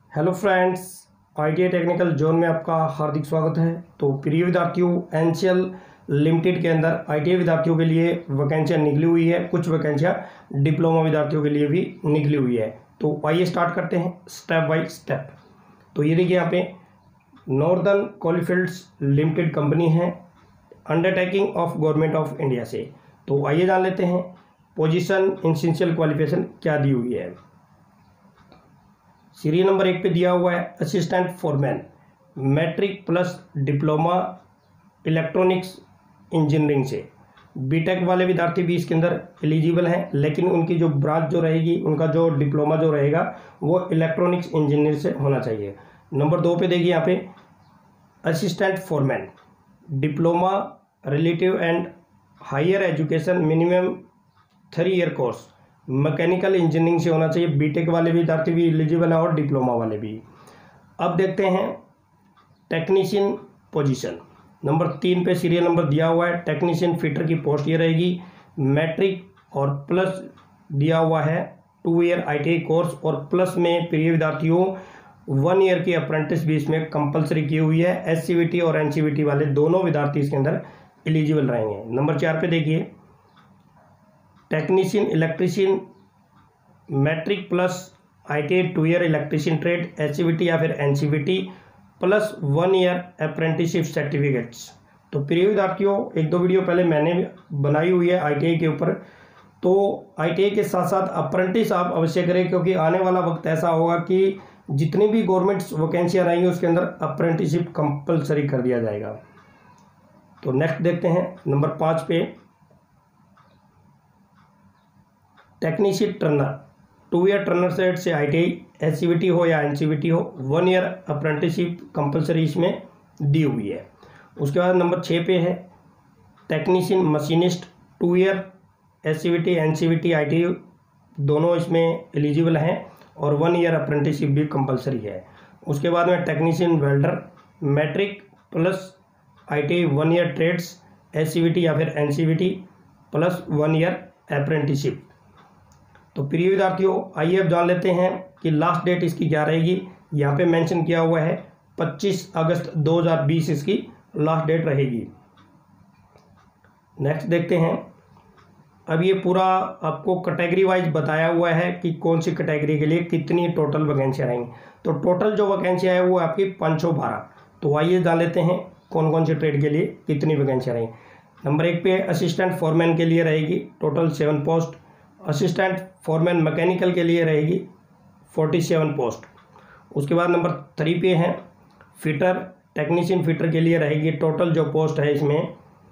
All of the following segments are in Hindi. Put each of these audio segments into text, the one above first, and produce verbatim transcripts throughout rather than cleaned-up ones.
Hello friends, ITI technical zone में आपका हार्दिक स्वागत है। तो प्रिय विद्यार्थियों, एनसीएल लिमिटेड के अंदर आईटीआई विद्यार्थियों के लिए वैकेंसियाँ निकली हुई है, कुछ वैकेंसियाँ डिप्लोमा विद्यार्थियों के लिए भी निकली हुई है। तो आइए स्टार्ट करते हैं स्टेप बाय स्टेप। तो ये देखिए यहाँ पे नॉर्दर्न कोलफील्ड्स लिमिटेड कंपनी है, undertaking of government of India से। तो आइए जान लेते हैं पोजीशन एसेंशियल क्वालिफिकेशन क्या दी हुई है। सीरियल नंबर एक पे दिया हुआ है assistant foreman, matric plus diploma electronics engineering से। बीटेक वाले विद्यार्थी भी इसके अंदर एलिजिबल हैं, लेकिन उनकी जो ब्रांच जो रहेगी, उनका जो डिप्लोमा जो रहेगा वो इलेक्ट्रॉनिक्स इंजीनियर से होना चाहिए। नंबर दो पे देखिए यहाँ पे assistant foreman, diploma relative and higher education minimum three year course, mechanical engineering से होना चाहिए। बीटेक वाले विद्यार्थी भी एलिजिबल है और डिप्लोमा वाले भी। अब देखते हैं टेक्नीशियन पोजीशन। नंबर तीन पे सीरियल नंबर दिया हुआ है, टेक्नीशियन फिटर की पोस्ट ये रहेगी। मैट्रिक और प्लस दिया हुआ है टू ईयर आईटीआई कोर्स, और प्लस में प्रिय विद्यार्थियों वन ईयर की अप्रेंटिस भी इसमें कंपलसरी की हुई है। एससीवीटी और एनसीवीटी वाले दोनों विद्यार्थी इसके अंदर एलिजिबल रहेंगे। नंबर चार पे देखिए technician electrician, matric plus ITI two year electrician trade, SCVT या फिर NCVT plus one year apprenticeship certificates. तो प्रिय विद्यार्थियों, एक दो वीडियो पहले मैंने बनाई हुई है आईटीआई के ऊपर, तो आईटीआई के साथ साथ अप्रेंटिस आप अवश्य करें, क्योंकि आने वाला वक्त ऐसा होगा कि जितनी भी गवर्नमेंट वैकेंसियाँ रहेंगी उसके अंदर अप्रेंटिसशिप कंपलसरी कर दिया जाएगा। तो नेक्स्ट देखते हैं नंबर पाँच पे technician turner, two year turner set से आईटीआई एससीवीटी हो या एनसीवीटी हो, वन ईयर अप्रेंटिसशिप कंपलसरी इसमें दी हुई है। उसके बाद नंबर छः पे है technician machinist, two year SCVT NCVT ITI दोनों इसमें एलिजिबल हैं, और वन ईयर अप्रेंटिसशिप भी कंपलसरी है। उसके बाद में technician welder, matric plus ITI one year trades, SCVT या फिर NCVT plus one year apprenticeship. तो प्रिय विद्यार्थियों, आइए अब जान लेते हैं कि लास्ट डेट इसकी क्या रहेगी। यहाँ पे मेंशन किया हुआ है पच्चीस अगस्त दो हज़ार बीस इसकी लास्ट डेट रहेगी। नेक्स्ट देखते हैं। अब ये पूरा आपको कैटेगरी वाइज बताया हुआ है कि कौन सी कैटेगरी के लिए कितनी टोटल वैकेंसियाँ रहेंगी। तो टोटल जो वैकेंसियाँ है वो आपकी पाँच सौ बारह। तो आइए जान लेते हैं कौन कौन से ट्रेड के लिए कितनी वैकेंसियाँ रहेंगी। नंबर एक पे असिस्टेंट फॉरमैन के लिए रहेगी total seven post. Assistant foreman mechanical के लिए रहेगी फोर्टी सेवन पोस्ट। उसके बाद नंबर थ्री पे है फिटर, टेक्नीशियन फिटर के लिए रहेगी टोटल जो पोस्ट है इसमें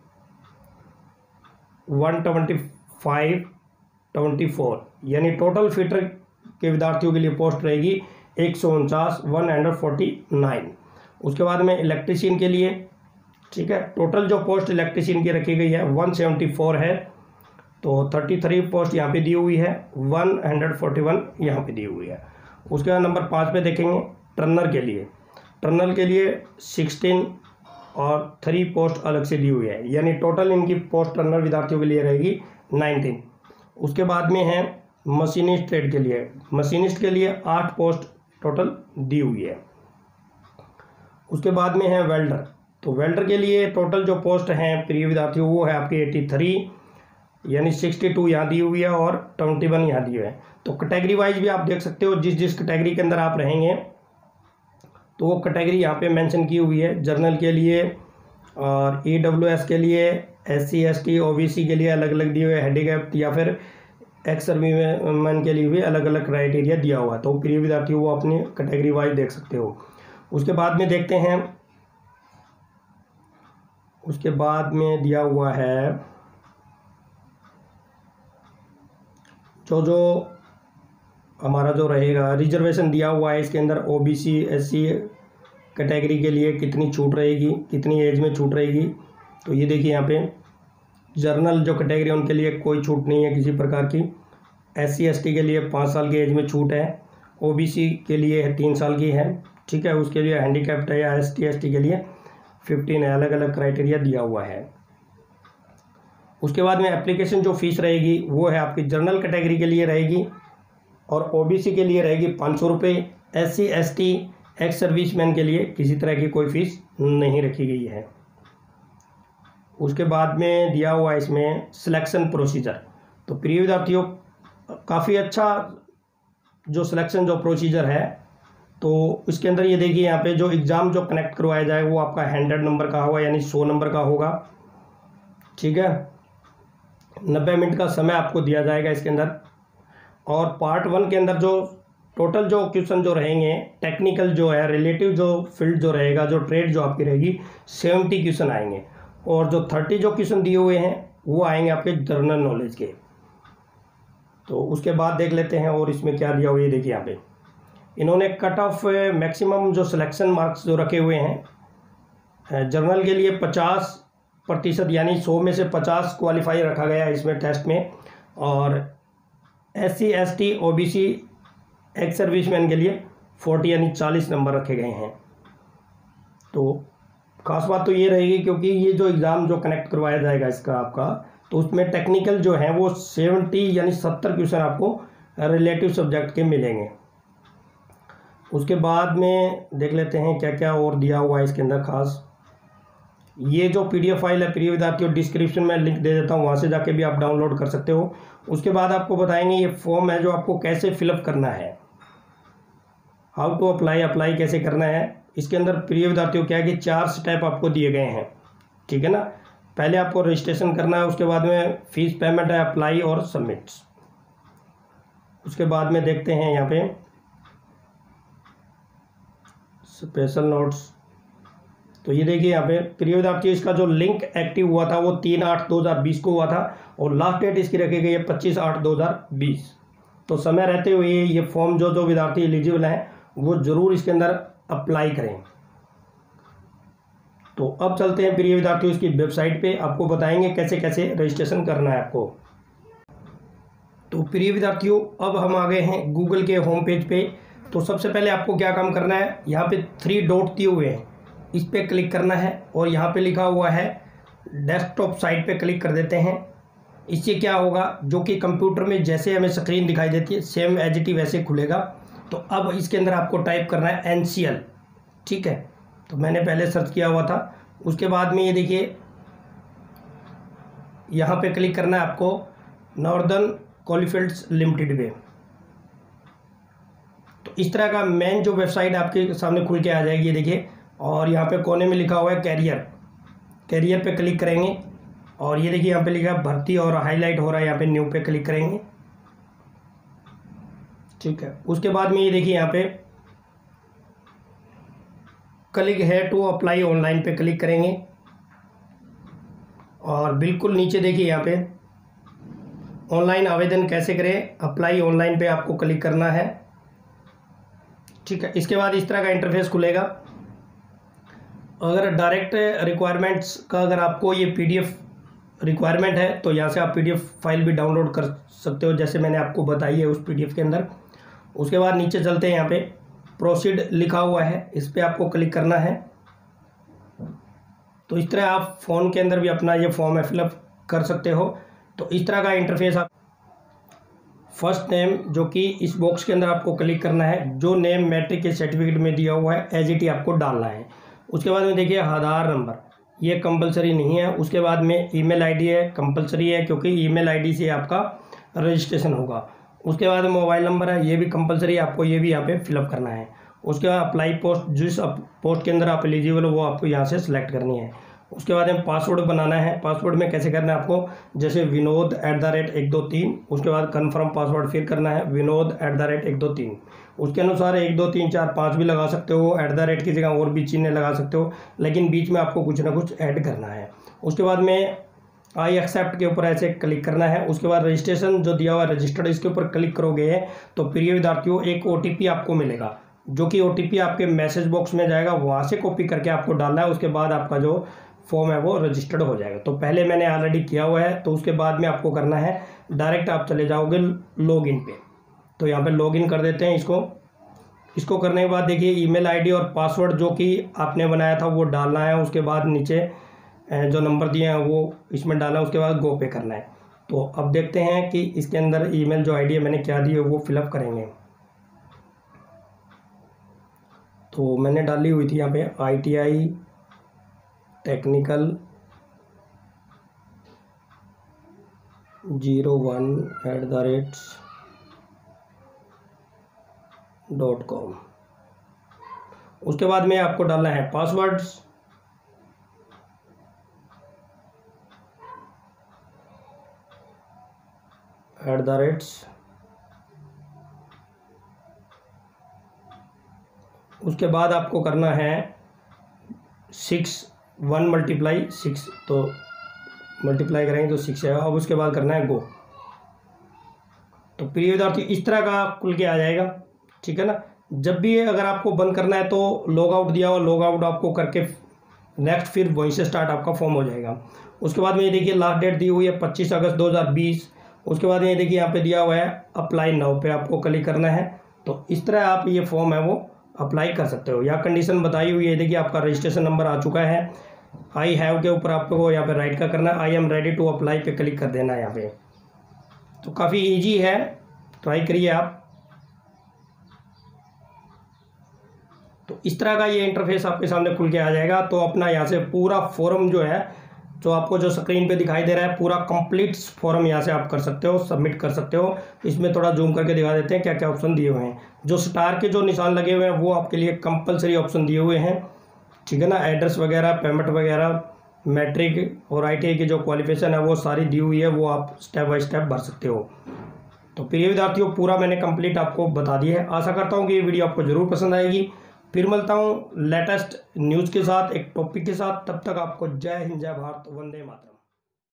one twenty five twenty four, यानी टोटल फिटर के विद्यार्थियों के लिए पोस्ट रहेगी एक सौ उनचास वन हंड्रेड फोर्टी नाइन। उसके बाद में इलेक्ट्रीशियन के लिए, ठीक है, टोटल जो पोस्ट इलेक्ट्रीशियन की रखी गई है वन सेवेंटी फोर है, तो थर्टी थ्री पोस्ट यहाँ पे दी हुई है, वन हंड्रेड फोर्टी वन यहाँ पे दी हुई है। उसके बाद नंबर पाँच पे देखेंगे टर्नर के लिए, टर्नर के लिए सिक्सटीन और थ्री पोस्ट अलग से दी हुई है, यानी टोटल इनकी पोस्ट टर्नर विद्यार्थियों के लिए रहेगी नाइनटीन। उसके बाद में है मशीनिस्ट ट्रेड के लिए, मशीनिस्ट के लिए आठ पोस्ट टोटल दी हुई है। उसके बाद में है वेल्डर, तो वेल्डर के लिए टोटल जो पोस्ट हैं प्रिय विद्यार्थियों वो है आपकी एटी थ्री, यानी सिक्सटी टू यहाँ दी हुई है और ट्वेंटी वन यहाँ दी हुई है। तो कैटेगरी वाइज भी आप देख सकते हो, जिस जिस कैटेगरी के अंदर आप रहेंगे तो वो कैटेगरी यहाँ पे मेंशन की हुई है। जर्नल के लिए और ईडब्ल्यूएस के लिए, एससी एसटी ओबीसी के लिए अलग अलग दिए हुए, हैंडीकैप या फिर एक्स सर्विसमैन के लिए भी अलग अलग क्राइटेरिया दिया हुआ है। तो प्रिय विद्यार्थी वो अपनी कैटेगरी वाइज देख सकते हो। उसके बाद में देखते हैं, उसके बाद में दिया हुआ है जो जो हमारा जो रहेगा रिजर्वेशन दिया हुआ है इसके अंदर, ओबीसी एससी कैटेगरी के लिए कितनी छूट रहेगी, कितनी एज में छूट रहेगी। तो ये देखिए यहाँ पे जर्नल जो कैटेगरी है उनके लिए कोई छूट नहीं है किसी प्रकार की। एससी एसटी के लिए पाँच साल की एज में छूट है, ओबीसी के लिए तीन साल की है, ठीक है। उसके लिए हैंडीकैप्ड है या एसटी एसटी के लिए फिफ्टीन है, अलग अलग क्राइटेरिया दिया हुआ है। उसके बाद में एप्लीकेशन जो फीस रहेगी वो है आपकी जनरल कैटेगरी के लिए रहेगी और ओबीसी के लिए रहेगी पाँच सौ रुपये, S C S T ex serviceman के लिए किसी तरह की कोई फीस नहीं रखी गई है। उसके बाद में दिया हुआ है इसमें सिलेक्शन प्रोसीजर। तो प्रिय विद्यार्थियों, काफ़ी अच्छा जो सिलेक्शन जो प्रोसीजर है, तो इसके अंदर ये देखिए यहाँ पे जो एग्ज़ाम जो कनेक्ट करवाया जाएगा वो आपका हंड्रेड नंबर का होगा, यानी सौ नंबर का होगा। ठीक है, नब्बे मिनट का समय आपको दिया जाएगा इसके अंदर। और पार्ट वन के अंदर जो टोटल जो क्वेश्चन जो रहेंगे, टेक्निकल जो है, रिलेटिव जो फील्ड जो रहेगा, जो ट्रेड जो आपकी रहेगी, सेवेंटी क्वेश्चन आएंगे। और जो थर्टी जो क्वेश्चन दिए हुए हैं वो आएंगे आपके जनरल नॉलेज के। तो उसके बाद देख लेते हैं और इसमें क्या दिया हुआ है। देखिए यहाँ पे इन्होंने कट ऑफ मैक्सिमम जो सिलेक्शन मार्क्स जो रखे हुए हैं, जनरल के लिए पचास प्रतिशत यानी सौ में से पचास क्वालिफाई रखा गया है इसमें टेस्ट में। और S C S T O B C ex serviceman के लिए चालीस यानी चालीस नंबर रखे गए हैं। तो खास बात तो ये रहेगी क्योंकि ये जो एग्ज़ाम जो कनेक्ट करवाया जाएगा इसका आपका, तो उसमें टेक्निकल जो है वो सेवेंटी यानी सत्तर क्वेश्चन आपको रिलेटिव सब्जेक्ट के मिलेंगे। उसके बाद में देख लेते हैं क्या क्या और दिया हुआ है इसके अंदर खास। ये जो पीडीएफ फाइल है प्रिय विद्यार्थियों, डिस्क्रिप्शन में लिंक दे देता हूँ, वहाँ से जाके भी आप डाउनलोड कर सकते हो। उसके बाद आपको बताएंगे ये फॉर्म है जो आपको कैसे फिलअप करना है, हाउ टू अप्लाई, अप्लाई कैसे करना है। इसके अंदर प्रिय विद्यार्थियों क्या है कि चार स्टेप आपको दिए गए हैं। ठीक है ना, पहले आपको रजिस्ट्रेशन करना है, उसके बाद में फीस पेमेंट है, अप्लाई और सबमिट। उसके बाद में देखते हैं यहाँ पे स्पेशल नोट्स। तो ये देखिए यहाँ पे प्रिय विद्यार्थियों, इसका जो लिंक एक्टिव हुआ था वो तीन आठ दो हज़ार बीस को हुआ था और लास्ट डेट इसकी रखी गई है पच्चीस आठ दो हज़ार बीस। तो समय रहते हुए ये फॉर्म जो जो विद्यार्थी एलिजिबल हैं वो ज़रूर इसके अंदर अप्लाई करें। तो अब चलते हैं प्रिय विद्यार्थियों इसकी वेबसाइट पे, आपको बताएंगे कैसे कैसे रजिस्ट्रेशन करना है आपको। तो प्रिय विद्यार्थियों, अब हम आ गए हैं गूगल के होम पेज पे। तो सबसे पहले आपको क्या काम करना है, यहाँ पे थ्री डॉट दिए हुए हैं, इस पर क्लिक करना है और यहाँ पे लिखा हुआ है डेस्कटॉप साइट पे क्लिक कर देते हैं। इससे क्या होगा, जो कि कंप्यूटर में जैसे हमें स्क्रीन दिखाई देती है सेम एज इट इज वैसे खुलेगा। तो अब इसके अंदर आपको टाइप करना है एन सी एल। ठीक है, तो मैंने पहले सर्च किया हुआ था। उसके बाद में ये देखिए यहाँ पे क्लिक करना है आपको नॉर्दर्न कोलफील्ड्स लिमिटेड पे। तो इस तरह का मेन जो वेबसाइट आपके सामने खुल के आ जाएगी, ये देखिए। और यहाँ पे कोने में लिखा हुआ है कैरियर, कैरियर पे क्लिक करेंगे और ये देखिए यहाँ पे लिखा है भर्ती और हाईलाइट हो रहा है, यहाँ पे न्यू पे क्लिक करेंगे। ठीक है, उसके बाद में ये देखिए यहाँ पे क्लिक है टू अप्लाई ऑनलाइन पे क्लिक करेंगे और बिल्कुल नीचे देखिए यहाँ पे ऑनलाइन आवेदन कैसे करें, अप्लाई ऑनलाइन पे आपको क्लिक करना है। ठीक है, इसके बाद इस तरह का इंटरफेस खुलेगा। अगर डायरेक्ट रिक्वायरमेंट्स का अगर आपको ये पीडीएफ रिक्वायरमेंट है तो यहाँ से आप पीडीएफ फाइल भी डाउनलोड कर सकते हो, जैसे मैंने आपको बताई है उस पीडीएफ के अंदर। उसके बाद नीचे चलते हैं, यहाँ पे प्रोसीड लिखा हुआ है, इस पर आपको क्लिक करना है। तो इस तरह आप फ़ोन के अंदर भी अपना ये फॉर्म है फिलअप कर सकते हो। तो इस तरह का इंटरफेस आप फर्स्ट नेम जो कि इस बॉक्स के अंदर आपको क्लिक करना है, जो नेम मैट्रिक के सर्टिफिकेट में दिया हुआ है एज इट इज आपको डालना है। उसके बाद में देखिए आधार नंबर, ये कंपलसरी नहीं है। उसके बाद में ईमेल आईडी है, कंपलसरी है क्योंकि ईमेल आईडी से आपका रजिस्ट्रेशन होगा। उसके बाद मोबाइल नंबर है, ये भी कंपलसरी है, आपको ये भी यहाँ पे फिलअप करना है। उसके बाद अप्लाई पोस्ट, जिस पोस्ट के अंदर आप एलिजिबल हो वो आपको यहाँ से सिलेक्ट करनी है। उसके बाद में पासवर्ड बनाना है। पासवर्ड में कैसे करना है आपको, जैसे विनोद एट द रेट एक दो तीन, उसके बाद कन्फर्म पासवर्ड फिर करना है विनोद एट द रेट एक दो तीन। उसके अनुसार एक दो तीन चार पाँच भी लगा सकते हो, एट द रेट की जगह और भी चिन्ह लगा सकते हो, लेकिन बीच में आपको कुछ ना कुछ ऐड करना है। उसके बाद में आई एक्सेप्ट के ऊपर ऐसे क्लिक करना है। उसके बाद रजिस्ट्रेशन जो दिया हुआ है रजिस्टर्ड, इसके ऊपर क्लिक करोगे तो प्रिय विद्यार्थियों एक ओ टी पी आपको मिलेगा, जो कि ओ टी पी आपके मैसेज बॉक्स में जाएगा, वहाँ से कॉपी करके आपको डालना है। उसके बाद आपका जो फॉर्म है वो रजिस्टर्ड हो जाएगा। तो पहले मैंने ऑलरेडी किया हुआ है, तो उसके बाद में आपको करना है डायरेक्ट आप चले जाओगे लॉगिन पे। तो यहाँ पे लॉगिन कर देते हैं इसको। इसको करने के बाद देखिए ईमेल आईडी और पासवर्ड जो कि आपने बनाया था वो डालना है। उसके बाद नीचे जो नंबर दिए हैं वो इसमें डालना है। उसके बाद गो पे करना है। तो अब देखते हैं कि इसके अंदर ईमेल जो आईडी है मैंने क्या दी है वो फिलअप करेंगे। तो मैंने डाली हुई थी यहाँ पे I T I technical zero one at the rate dot com. उसके बाद में आपको डालना है पासवर्ड्स, एट द रेट्स, उसके बाद आपको करना है सिक्स वन मल्टीप्लाई सिक्स, तो मल्टीप्लाई करेंगे तो सिक्स है। अब उसके बाद करना है गो। तो प्रिय विद्यार्थी इस तरह का खुल के आ जाएगा, ठीक है ना। जब भी अगर आपको बंद करना है तो लॉग आउट दिया हुआ, लॉग आउट आपको करके नेक्स्ट फिर वहीं से स्टार्ट आपका फॉर्म हो जाएगा। उसके बाद में ये देखिए लास्ट डेट दी हुई है पच्चीस अगस्त दो हज़ार बीस। उसके बाद ये देखिए यहाँ पे दिया हुआ है अप्लाई नाउ पे आपको क्लिक करना है। तो इस तरह आप ये फॉर्म है वो अप्लाई कर सकते हो। या कंडीशन बताई हुई है, देखिए आपका रजिस्ट्रेशन नंबर आ चुका है, आई हैव के ऊपर आपको यहाँ पे राइट का करना है, I am ready to apply पे क्लिक कर देना है यहाँ पे। तो काफ़ी इजी है, ट्राई करिए आप। तो इस तरह का ये इंटरफेस आपके सामने खुल के आ जाएगा। तो अपना यहाँ से पूरा फॉर्म जो है, जो आपको जो स्क्रीन पे दिखाई दे रहा है, पूरा कंप्लीट फॉर्म यहाँ से आप कर सकते हो, सबमिट कर सकते हो। इसमें थोड़ा जूम करके दिखा देते हैं क्या क्या ऑप्शन दिए हुए हैं। जो स्टार के जो निशान लगे हुए हैं वो आपके लिए कंपलसरी ऑप्शन दिए हुए हैं, ठीक है ना। एड्रेस वगैरह, पेमेंट वगैरह, मैट्रिक और आई टी आई की जो क्वालिफिकेशन है वो सारी दी हुई है, वो आप स्टेप बाय स्टेप भर सकते हो। तो प्रिय विद्यार्थियों पूरा मैंने कंप्लीट आपको बता दिया है। आशा करता हूँ कि ये वीडियो आपको ज़रूर पसंद आएगी। फिर मिलता हूँ लेटेस्ट न्यूज़ के साथ, एक टॉपिक के साथ। तब तक आपको जय हिंद, जय भारत, वंदे मातरम।